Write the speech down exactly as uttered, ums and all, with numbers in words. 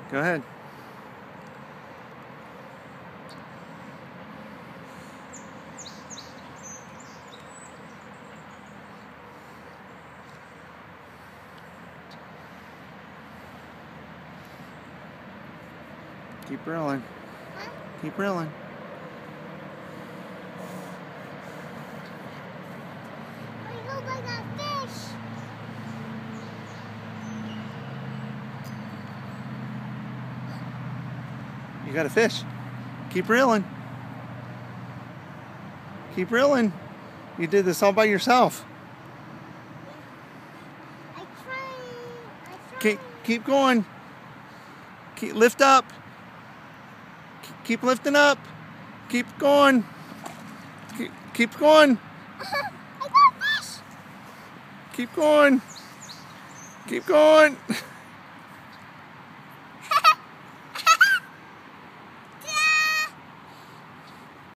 Go ahead. Keep reeling. Huh? Keep reeling. I hope I got fish. You got a fish. Keep reeling. Keep reeling. You did this all by yourself. I tried. I tried. Keep, keep going. Keep, lift up. Keep lifting up. Keep going. Keep, keep going. I got fish. Keep going. Keep going.